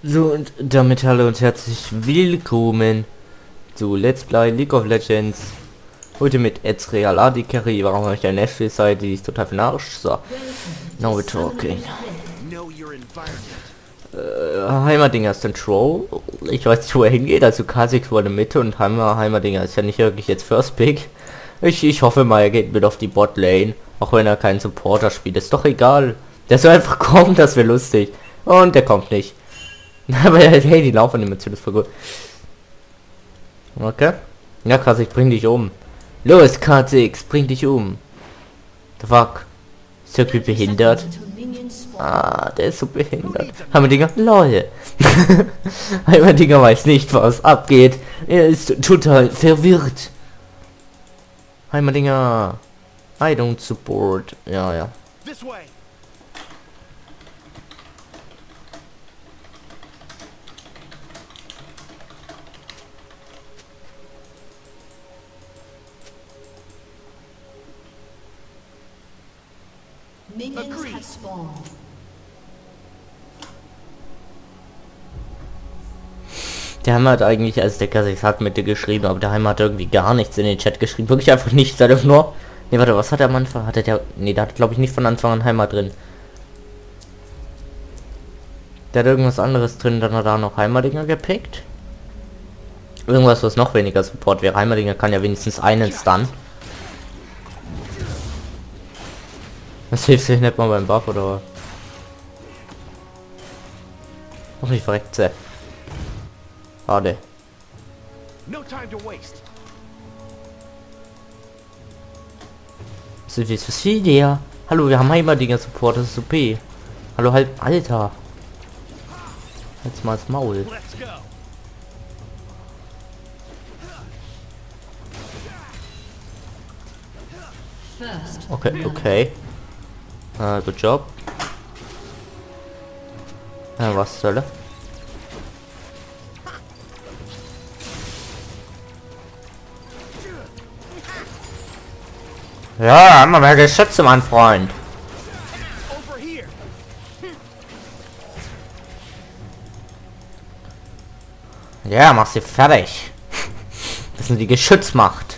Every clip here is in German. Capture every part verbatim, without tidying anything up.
So, und damit hallo und herzlich willkommen zu Let's Play League of Legends. Heute mit Ezreal A D Carry. Warum habe ich eine Nashville-Seite? Die ist total für den Arsch. So, now we're talking. Äh, Heimerdinger ist ein Troll. Ich weiß nicht, wo er hingeht. Also Kha'Zix war in der Mitte und Heimer, Heimerdinger ist ja nicht wirklich jetzt First Pick. Ich, ich hoffe mal, er geht mit auf die Bot Lane. Auch wenn er keinen Supporter spielt. Ist doch egal. Der soll einfach kommen, das wäre lustig. Und der kommt nicht. Aber hey, die Laufanimation ist voll gut. Okay. Ja, Kha'Zix, bring dich um. Los, Kha'Zix, bring dich um. The fuck. Ist irgendwie behindert. Ah, der ist so behindert. Heimerdinger, lol. Heimerdinger weiß nicht, was abgeht. Er ist total verwirrt. Heimerdinger. I don't support. Ja, ja. Minions have spawned. Der Heimer hat eigentlich, als der Kha'Zix hat mit dir geschrieben, aber der Heimer hat irgendwie gar nichts in den Chat geschrieben. Wirklich einfach nichts. Er hat nur... Ne, warte, was hat er am Anfang? Hat er der... Ne, der hat, glaube ich, nicht von Anfang an Heimer drin. Der hat irgendwas anderes drin, dann hat er noch Heimerdinger gepickt. Irgendwas, was noch weniger Support wäre. Heimerdinger kann ja wenigstens einen Stun. Das hilft sich nicht mal beim Buff, oder? Ach, ich verreckt sehr. Schade. So wie ist was viel der? Hallo, wir haben Heimerdinger Support, das ist O P. Hallo, halt, Alter. Jetzt mal das Maul. Okay, okay. Uh, good job. Uh, was soll er? Ja, immer mehr Geschütze, mein Freund. Ja, mach sie fertig. Das sind die Geschützmacht.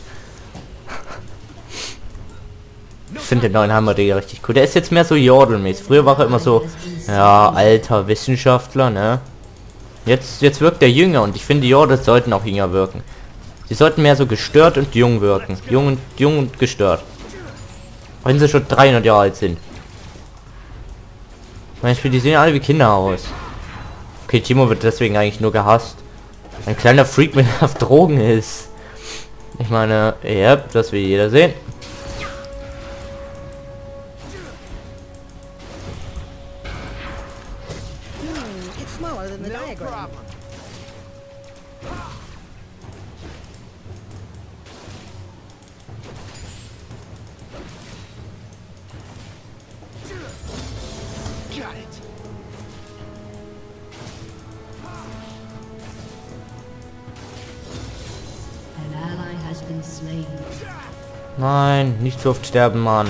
Ich finde den neuen Heimerdinger richtig cool. Der ist jetzt mehr so Jordan-mäßig. Früher war er immer so, ja, alter Wissenschaftler, ne? Jetzt, jetzt wirkt er jünger und ich finde, Jordan sollten auch jünger wirken. Sie sollten mehr so gestört und jung wirken. Jung und jung und gestört. Wenn sie schon dreihundert Jahre alt sind. Beispiel, die sehen alle wie Kinder aus. Okay, Timo wird deswegen eigentlich nur gehasst. Ein kleiner Freak mit auf Drogen ist. Ich meine, ja, das will jeder sehen. Nein, nicht so oft sterben, Mann.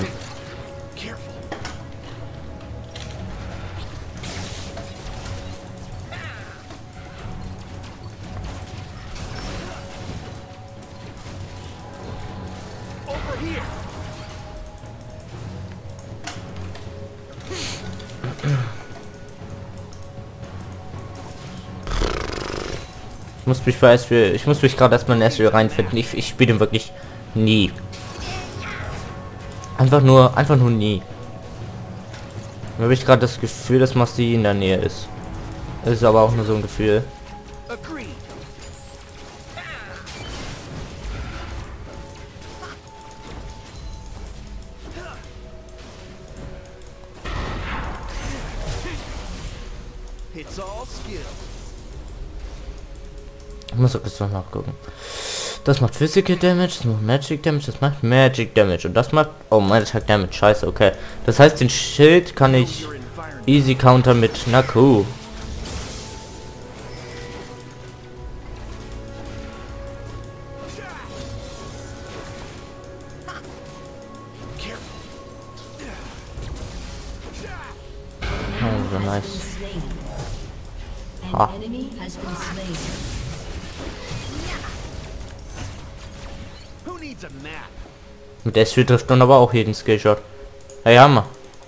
Ich muss mich weiß für ich muss mich gerade erstmal in Nashville reinfinden. Ich, ich spiele wirklich nie. Einfach nur, einfach nur nie. Da habe ich gerade das Gefühl, dass Masti in der Nähe ist. Das ist aber auch nur so ein Gefühl. Ich muss auch jetzt noch nachgucken. Das macht Physical Damage, das macht Magic Damage, das macht Magic Damage und das macht... Oh, Magic Damage, scheiße, okay. Das heißt, den Schild kann ich easy counter mit Naku. Oh, so nice. Ha. enemy has been slain. Who needs a map? Mit S V trifft man aber auch jeden Skillshot. Hey, Hammer.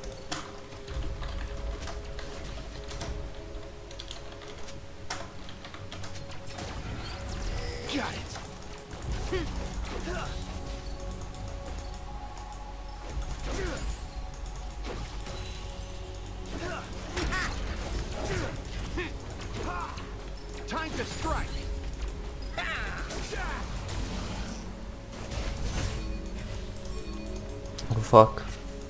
Got it. Time to strike. Oh fuck.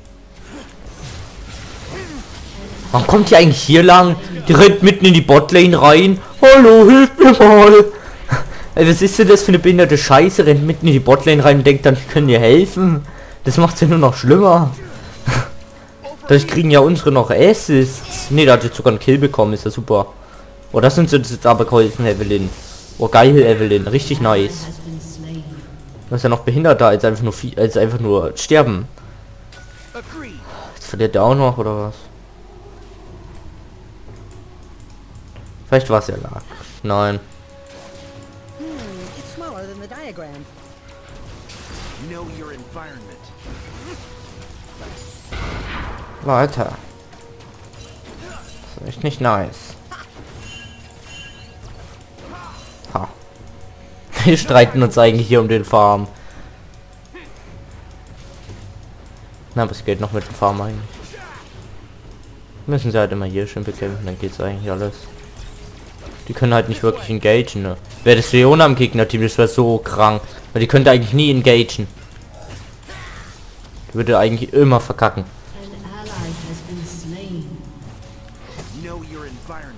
Warum kommt die eigentlich hier lang? Die rennt mitten in die Botlane rein. Hallo, hilf mir mal. Ey, was ist denn das für eine behinderte Scheiße? Rennt mitten in die Botlane rein und denkt dann, ich kann dir helfen. Das macht's ja nur noch schlimmer. Dadurch kriegen ja unsere noch Assists. Ne, da hat jetzt sogar einen Kill bekommen, ist ja super. Oh, das sind jetzt aber geholfen, Evelyn. Oh, geil, Evelyn. Richtig nice. Has been slain. Du bist ja noch behinderter als einfach nur viel, als einfach nur sterben. Agreed. Jetzt verliert der auch noch, oder was? Vielleicht war es ja lag. Nein. Hmm, it's smaller than the diagram. Know your environment. Weiter. Das ist echt nicht nice. Ha. Wir streiten uns eigentlich hier um den Farm. Na, aber es geht noch mit dem Farm eigentlich. Müssen sie halt immer hier schön bekämpfen, dann geht's eigentlich alles. Die können halt nicht wirklich engagen, ne? Wäre das Leona am Gegnerteam, das wäre so krank. Weil die könnte eigentlich nie engagen. Die würde eigentlich immer verkacken. An ally has been slain. Know your environment.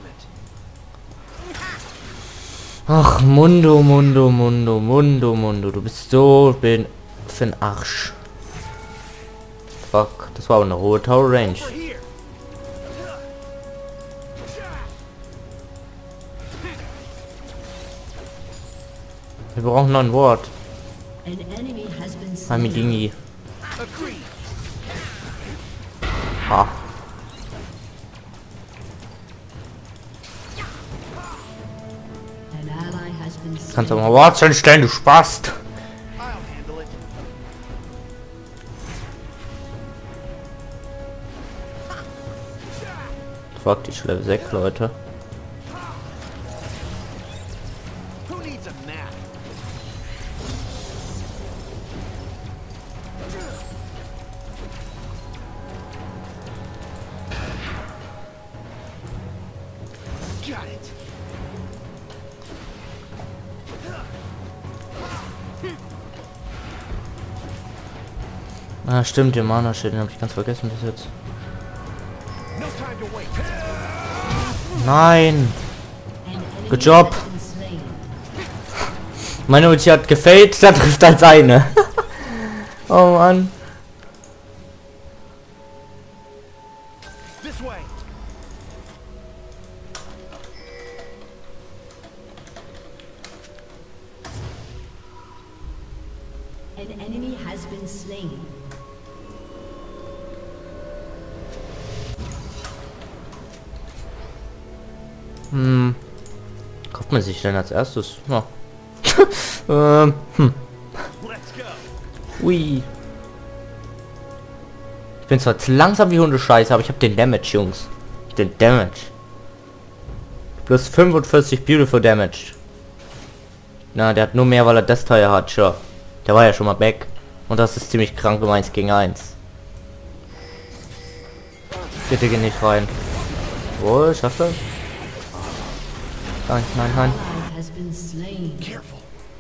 Ach, Mundo, Mundo, Mundo, Mundo, Mundo. Du bist so bin für ein Arsch. Fuck, das war aber eine hohe Tower Range. We're here. Wir brauchen noch ein Wort. An enemy has been slain. Hamidingi. Agreed. Ha. An ally has been slain. Kannst du mal Worte hinstellen, du Spast. I'll handle it. Fuck, die ist Level sechs, Leute. Who needs a map? Got it. Ah, stimmt, der Mana-Schild, den habe ich ganz vergessen bis jetzt. No time to wait. Nein! An enemy Good job. has been slain. Meine Ulti hat gefällt, da trifft als eine. Oh Mann. This way. An enemy has been slain. Hm. Kauft man sich denn als erstes? Ja. ähm, hm. Let's go. Ui. Ich bin zwar zu langsam wie Hundescheiße, aber ich habe den Damage, Jungs. Den Damage. Plus fünfundvierzig Beautiful Damage. Na, der hat nur mehr, weil er das Teil hat, sure. Der war ja schon mal back. Und das ist ziemlich krank um eins gegen eins. Bitte geh nicht rein. Wohl, schafft er? Nein, nein, nein. Ally has been slain. Careful.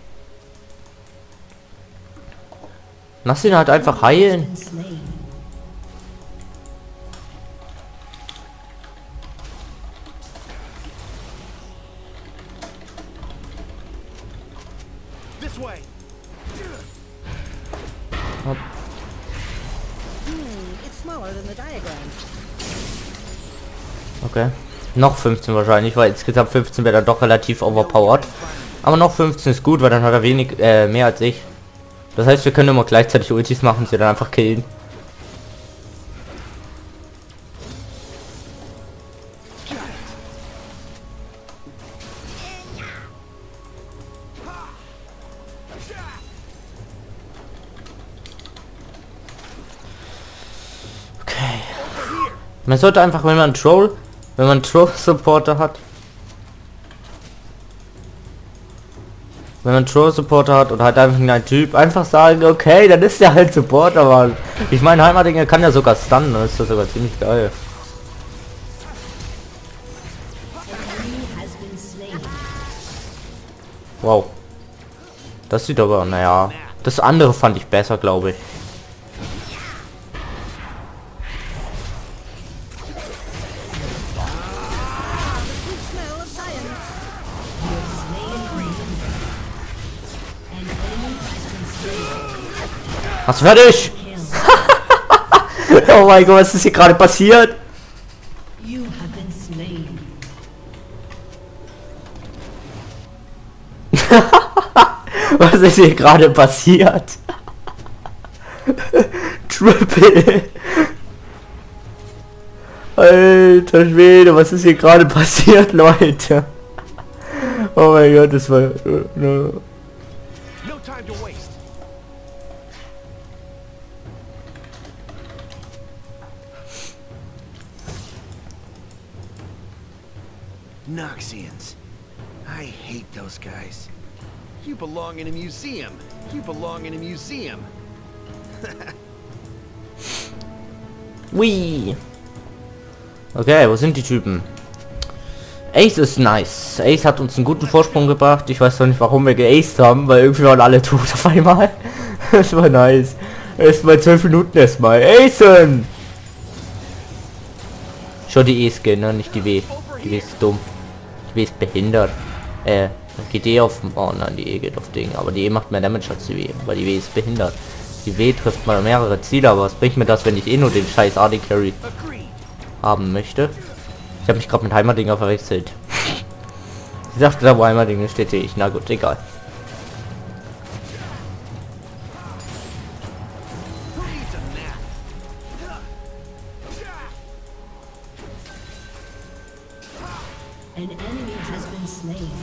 Lass ihn halt einfach heilen. Been slain. This way. Hmm, it's smaller than the diagram. Okay. Noch fünfzehn wahrscheinlich, weil insgesamt fünfzehn wäre dann doch relativ overpowered. Aber noch fünfzehn ist gut, weil dann hat er wenig, äh, mehr als ich. Das heißt, wir können immer gleichzeitig Ultis machen, sie dann einfach killen. Okay. Man sollte einfach, wenn man Troll, wenn man Troll-Supporter hat, wenn man Troll-Supporter hat oder halt einfach ein Typ, einfach sagen, okay, dann ist der halt Supporter, Mann. Ich meine, Heimatdinger kann ja sogar stunnen, das ist das sogar ziemlich geil. Wow. Das sieht aber, naja, das andere fand ich besser, glaube ich. Smell of science. Hast du fertig? Oh mein Gott, was ist hier gerade passiert? You have been slain. Was ist hier gerade passiert? Triple. Alter Schwede, was ist hier gerade passiert, Leute? Oh mein Gott, das war... No. No time to waste. Noxians. I hate those guys. You belong in a museum. You belong in a museum. Wee. Okay, wo sind die Typen? Ace ist nice. Ace hat uns einen guten Vorsprung gebracht. Ich weiß noch nicht, warum wir geaced haben, weil irgendwie waren alle tot auf einmal. Das war nice. Erstmal zwölf Minuten erstmal. Acen! Schon die E-Skin, ne? Nicht die W. Die W ist dumm. Die W ist behindert. Äh, geht E auf... Oh nein, die E geht auf Ding. Aber die E macht mehr Damage als die W. Weil die W ist behindert. Die W trifft mal mehrere Ziele, aber was bringt mir das, wenn ich eh nur den scheiß A D Carry haben möchte? Ich habe mich gerade mit Heimatdinger verwechselt. Ich dachte, da wo Heimatdinger steht, sehe ich. Na gut, egal. Who needs a nap? An enemy has been slain.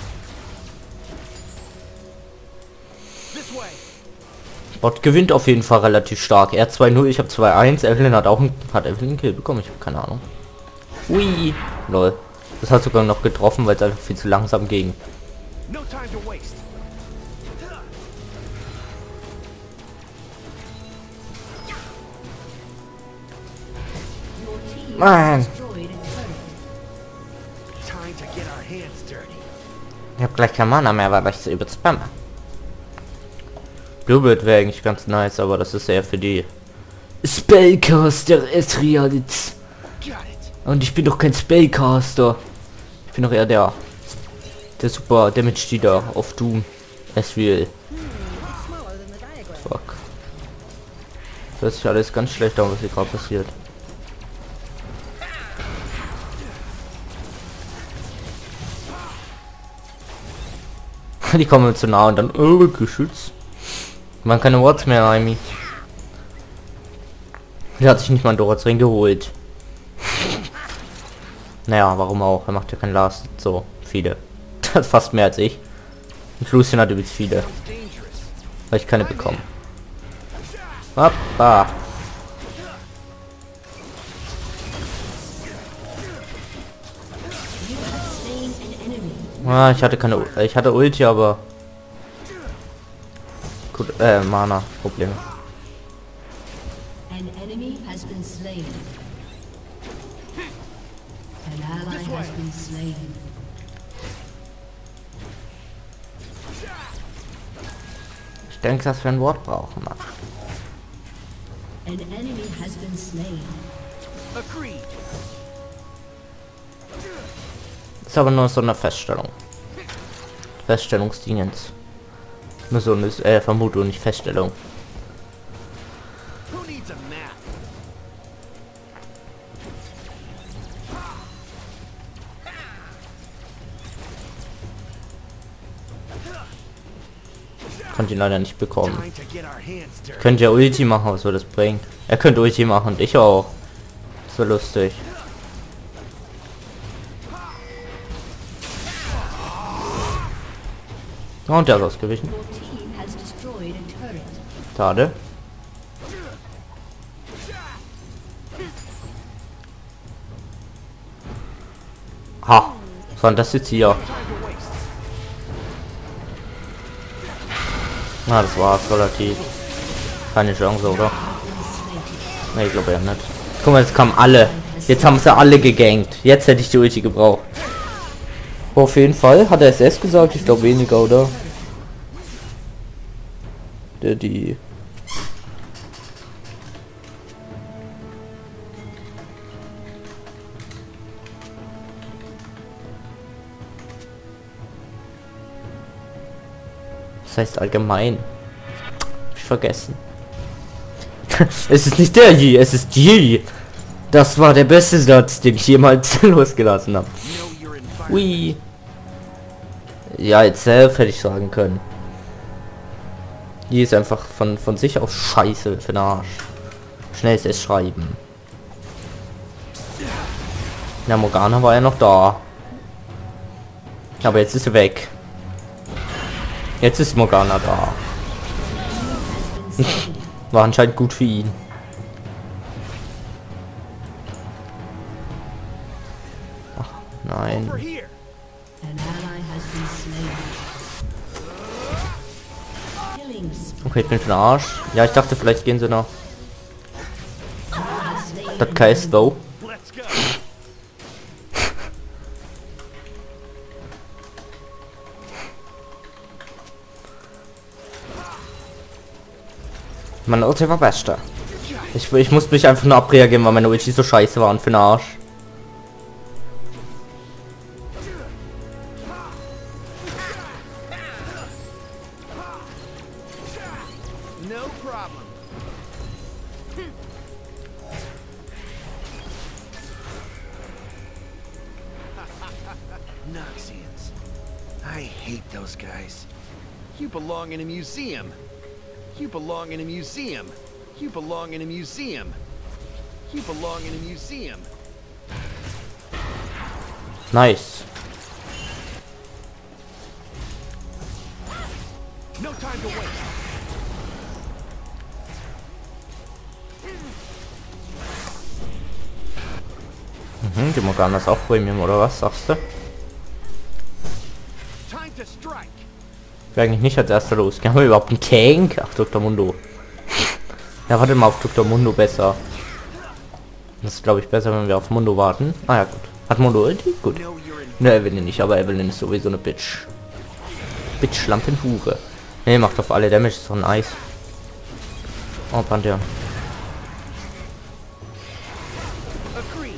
This way. Bot gewinnt auf jeden Fall relativ stark. Er zwei null, ich habe zwei eins. Evelyn hat auch einen, hat Evelyn einen Kill bekommen. Ich habe keine Ahnung. Ui, lol. Das hat sogar noch getroffen, weil es einfach viel zu langsam ging. No time to waste. Your team Man. has destroyed a turret. Time to get our hands dirty. Ich habe gleich kein Mana mehr, weil ich so über Spam. Bluebird wäre eigentlich ganz nice, aber das ist eher für die Spellcaster Etrialitz. Got it. Und ich bin doch kein Spellcaster. Ich bin doch eher der der super Damage Dealer auf Doom. Ezreal. It's smaller than the diagram. Fuck. Das hört sich alles ganz schlecht an, was hier gerade passiert. Die kommen zu nah und dann oh, geschützt. Man keine Wards mehr, Amy. Der hat sich nicht mal einen Doratsring geholt. Naja, warum auch? Er macht ja kein Last. So, viele. Das ist fast mehr als ich. Und Lucian hat übrigens viele. Dangerous. Weil ich keine bekommen. Hoppa. You have slain an enemy. Ah, ich hatte keine... U- Ich hatte Ulti, aber... Gut, äh, Mana-Probleme. An enemy has been slain. An ally has been slain. Ich denke, dass wir ein Wort brauchen, Mann. An enemy has been slain. Agreed. Ist aber nur so eine Feststellung. Feststellungsdingens. Nur so eine äh, Vermutung, nicht Feststellung. Who needs a map? Konnte ihn leider nicht bekommen. Time to get our hands dirty. Könnt ihr Ulti machen, was soll das bringen? Er könnte Ulti machen und ich auch. So lustig. Und der ist ausgewichen. Your team destroyed a turret. Schade. Ha! Was war denn das jetzt hier? Na, das war's relativ. Keine Chance, oder? Ne, ich glaube ja nicht. Guck mal, jetzt kamen alle. Jetzt haben sie alle gegankt. Jetzt hätte ich die Ulti gebraucht. Aber auf jeden Fall hat er S S gesagt. Ich glaube weniger, oder? Der die. Das heißt allgemein. Hab ich vergessen. Es ist nicht der Yi, es ist Yi. Das war der beste Satz, den ich jemals losgelassen habe. Ui. Ja, jetzt selbst hätte ich sagen können. Die ist einfach von von sich aus scheiße für den Arsch. Schnellstes Schreiben. Ja, Morgana war ja noch da. Aber jetzt ist sie weg. Jetzt ist Morgana da. War anscheinend gut für ihn. Ach, nein. An ally has been slain. Killing spree. Okay, ich bin für den Arsch. Ja, ich dachte, vielleicht gehen sie noch. Das K S wo. Let's go. Meine Ulti war bester. Ich, ich muss mich einfach nur abreagieren, weil meine Ulti so scheiße waren für den Arsch. No problem. Noxians. I hate those guys. You belong in a museum. You belong in a museum. You belong in a museum. You belong in a museum. Nice. No time to waste. Mhm, die Morgana ist auch Premium, oder was sagst du? Time to strike. Wir eigentlich nicht als erster los. Haben wir überhaupt einen Tank? Ach, Doktor Mundo. Ja, warte mal auf Doktor Mundo besser. Das ist, glaube ich, besser, wenn wir auf Mundo warten. Ah ja, gut. Hat Mundo Ulti? Gut. No, you're in. Ne, Evelyn nicht, aber Evelyn ist sowieso eine Bitch. Bitch, Lampenhure. Ne, macht auf alle Damage, ist so nice. Oh, Pantheon. Agreed.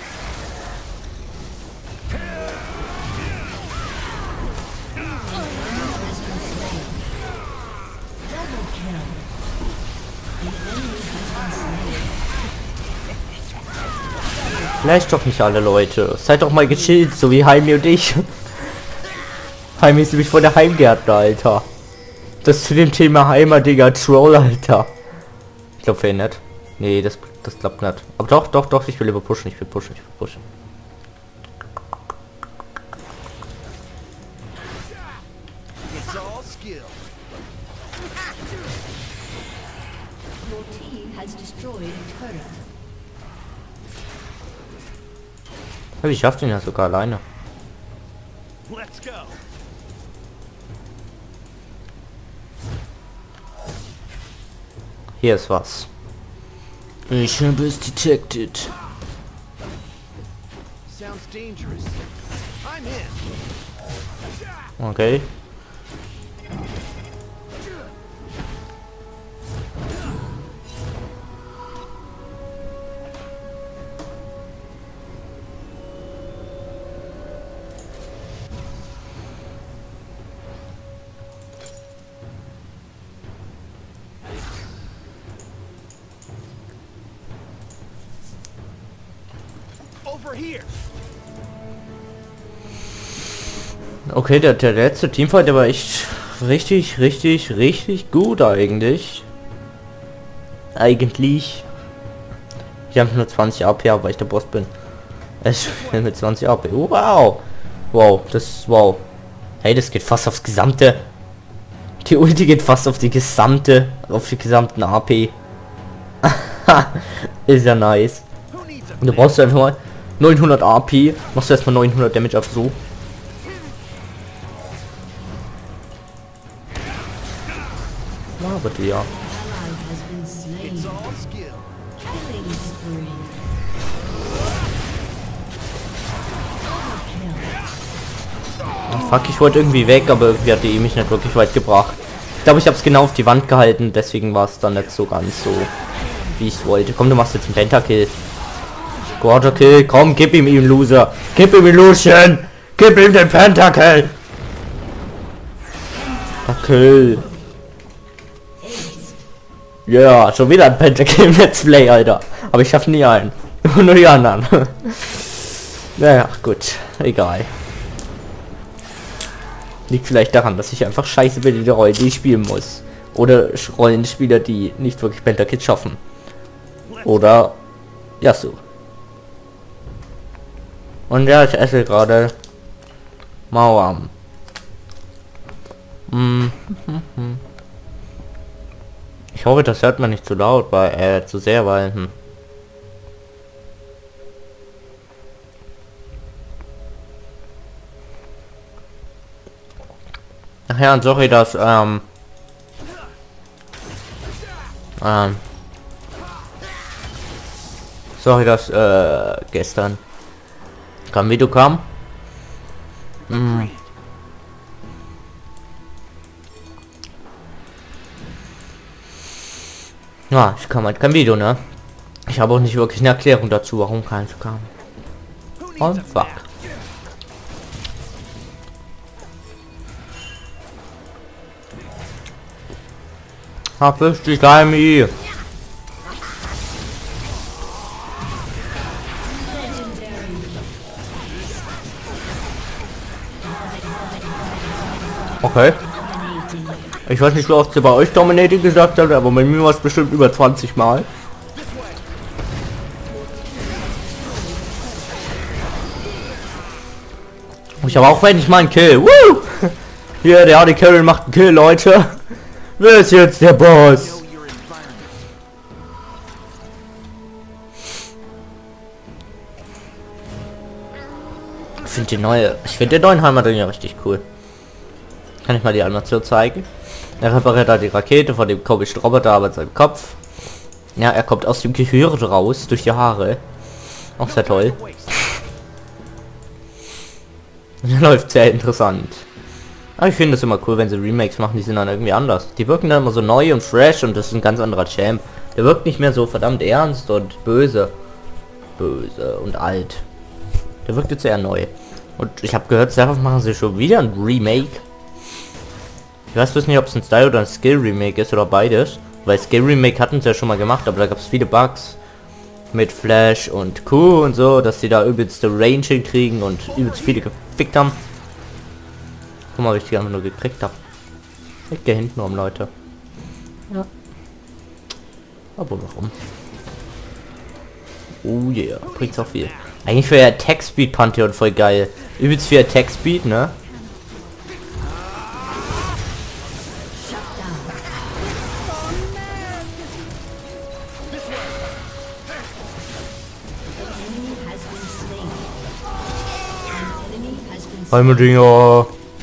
Vielleicht doch nicht alle Leute. Seid doch mal gechillt, so wie Jaime und ich. Jaime ist nämlich von der Heimgärtner, Alter. Das zu dem Thema Heimer, Digga, Troll, Alter. Ich glaube, für ihn nicht. Nee, das, das klappt nicht. Aber doch, doch, doch, ich will lieber pushen, ich will pushen, ich will pushen. It's all skill. Your team has destroyed a turret. Ja, ich schaff den ja sogar alleine. Let's go. Hier ist was. Ich habe es detected. Sounds dangerous. I'm in. Okay. Over here. Okay, der, der letzte Teamfight, der war echt richtig, richtig, richtig gut eigentlich. Eigentlich. Ich habe nur zwanzig A P, weil ich der Boss bin. Ich bin mit zwanzig A P. Wow. Wow, das wow. Hey, das geht fast aufs gesamte Die Ulti geht fast auf die gesamte, auf die gesamten A P. Ist ja nice. Und du brauchst einfach mal neunhundert A P, machst du erstmal neunhundert Damage auf so. Ja, aber die ja. Fuck, ich wollte irgendwie weg, aber irgendwie hat die mich nicht wirklich weit gebracht. Ich glaube, ich habe es genau auf die Wand gehalten, deswegen war es dann nicht so ganz so, wie ich es wollte. Komm, du machst jetzt einen Pentakill. Quarter-Kill, komm, gib ihm ihn, Loser. Gib ihm ihn, Lucian. Gib ihm den Pentakill. Pentakill. Ja, yeah, schon wieder ein Pentakill im Let's Play, Alter. Aber ich schaffe nie einen. Nur die anderen. Naja, gut. Egal. Liegt vielleicht daran, dass ich einfach scheiße bin in der Rolle, die ich spielen muss. Oder Rollenspieler, die nicht wirklich Pentakit schaffen. Oder ja so. Und ja, ich esse gerade Mauern. Mm. Ich hoffe, das hört man nicht zu laut, weil äh, zu sehr, weil hm. Ach ja, und sorry, dass, ähm, ähm, sorry, dass, äh, gestern kein Video kam. Hm. Ja, ich kam halt kein Video, ne? Ich habe auch nicht wirklich eine Erklärung dazu, warum keins kam. Oh, fuck. Verpiss dich, Daimi! Okay. Ich weiß nicht, wie oft sie bei euch Dominating gesagt hat, aber bei mir war es bestimmt über zwanzig Mal. Ich habe auch wenn ich mal einen Kill. Woo! Hier, der Hardy Carry macht einen Kill, Leute. Wer ist jetzt der Boss? Ich finde die neue, ich finde den neuen Heimatring ja richtig cool. Kann ich mal die Animation zeigen? Er repariert da die Rakete von dem komischen Roboter mit seinem Kopf. Ja, er kommt aus dem Gehirn raus durch die Haare. Auch sehr toll. Läuft sehr interessant. Aber ich finde es immer cool, wenn sie Remakes machen, die sind dann irgendwie anders. Die wirken dann immer so neu und fresh und das ist ein ganz anderer Champ. Der wirkt nicht mehr so verdammt ernst und böse. Böse und alt. Der wirkt jetzt eher neu. Und ich habe gehört, selber machen sie schon wieder ein Remake. Ich weiß nicht, ob es ein Style oder ein Skill Remake ist oder beides. Weil Skill Remake hatten sie ja schon mal gemacht, aber da gab es viele Bugs. Mit Flash und Q und so, dass sie da übelste Range hinkriegen und übelst viele gefickt haben. Guck mal, richtig einfach nur gekriegt habe. Ich gehe hinten um, Leute. Ja. Aber warum? Oh yeah, bringt's auch viel. Eigentlich für Attack Speed Pantheon voll geil. Übelst viel Attack Speed, ne? Heimatdinger.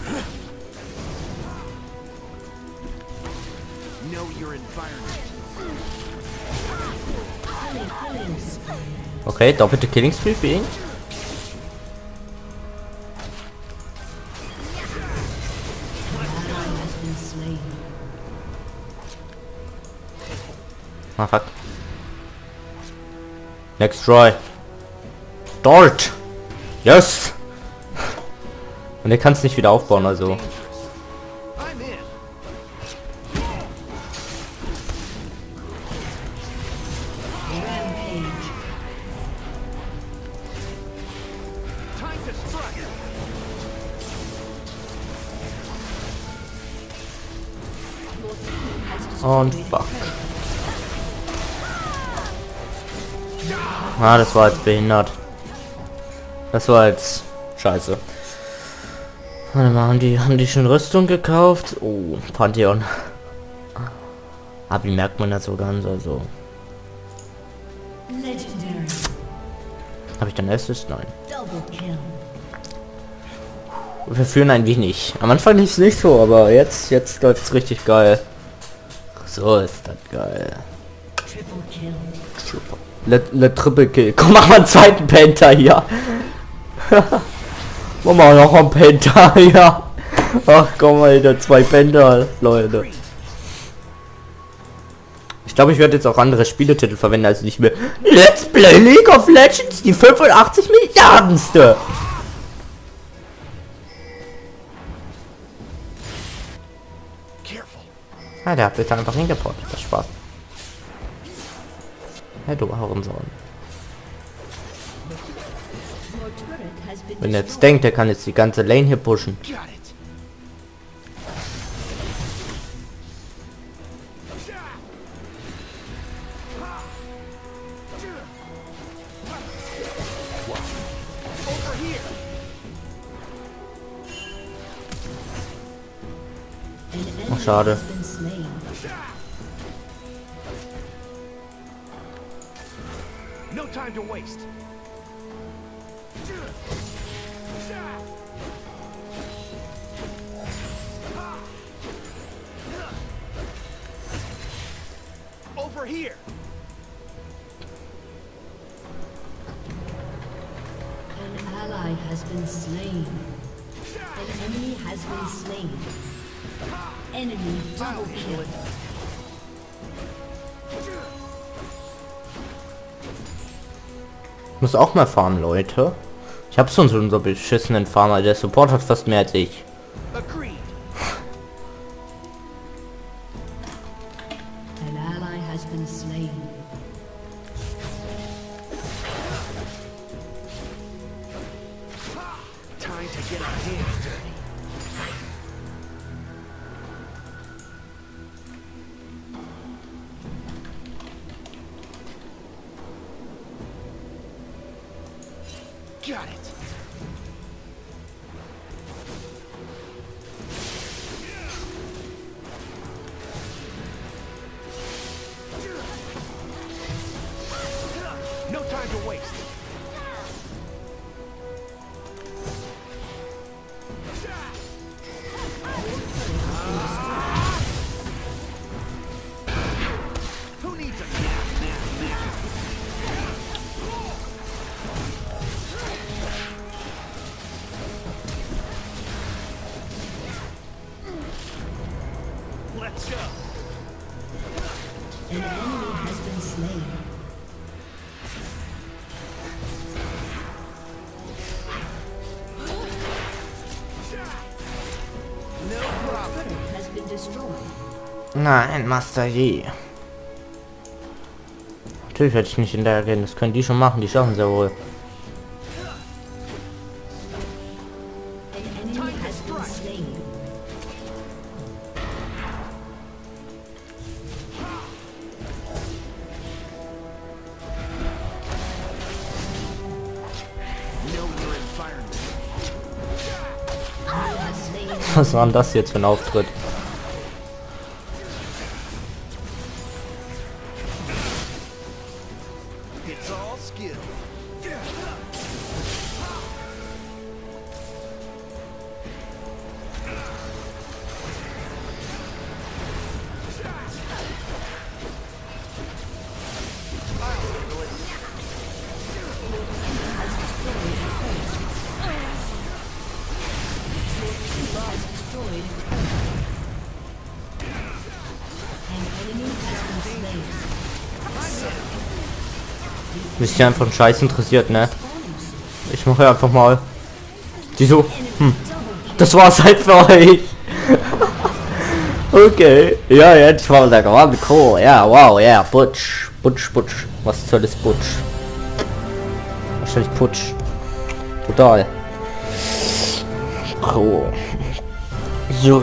Okay, doppelte Killing Streak für ihn. Ah, fuck. Next try. Start. Yes. Und er kann es nicht wieder aufbauen, also. Und fuck. Ah, das war jetzt behindert. Das war jetzt scheiße. Warte mal, haben die, haben die schon Rüstung gekauft? Oh, Pantheon. Aber die merkt man ja so ganz, also. Legendary. Habe ich dann erstes? Nein. Double kill. Wir führen ein wenig. Am Anfang lief es nicht so, aber jetzt, jetzt läuft es richtig geil. So ist das geil. Triple kill. Le, le Triple Kill. Komm, mach mal einen zweiten Penta hier. Mach mal noch einen Penta hier. Ach komm mal, der zwei Penta, Leute. Ich glaube, ich werde jetzt auch andere Spieletitel verwenden, als nicht mehr Let's Play League of Legends, die fünfundachtzig Milliardenste. Ja, der hat sich da einfach hingeportet. Das Spaß. Hey, du Hurensohn. Your turret has been Wenn er jetzt denkt, der kann jetzt die ganze Lane hier pushen. Got it. Over here. An enemy Ach, schade. has been slain. No time to waste. Over here. An ally has been slain. An enemy has been slain. Enemy double kill. Ich muss auch mal farmen, Leute. Ich habe schon so einen so beschissenen Farmer. Der Support hat fast mehr als ich. Agreed. An ally has been slain. Time to get our hands dirty. Got it. No time to waste. Who needs a nap, nap, nap? Let's go. An enemy has been slain. No problem. Turret has been destroyed. Nein, Master Yi. Natürlich werde ich nicht hinterhergehen. Das können die schon machen. Die schaffen sehr wohl. An enemy has been slain. Know your environment. You have slain. Was war denn das jetzt für ein Auftritt? It's all skill. Destroyed. An enemy has been slain. Mich ja einfach ein Scheiß interessiert, ne? Ich mache einfach mal. Die so. Hm. Das war's halt für euch. Okay. Ja, jetzt war der gerade cool. Ja, wow, ja, Butch. Butch, Butch. Was soll das Butch? Wahrscheinlich Putsch. Total. Cool. So.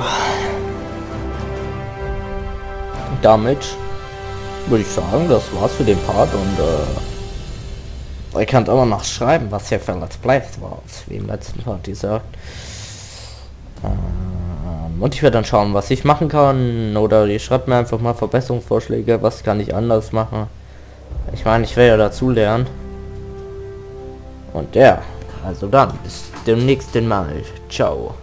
Damit würde ich sagen, das war's für den Part und äh, ihr könnt immer noch schreiben, was hier für Let's Plays war, wie im letzten Part dieser. Ähm, und ich werde dann schauen, was ich machen kann. Oder ihr schreibt mir einfach mal Verbesserungsvorschläge, was kann ich anders machen. Ich meine, ich werde ja dazu lernen. Und ja, also dann, bis zum nächsten Mal. Ciao.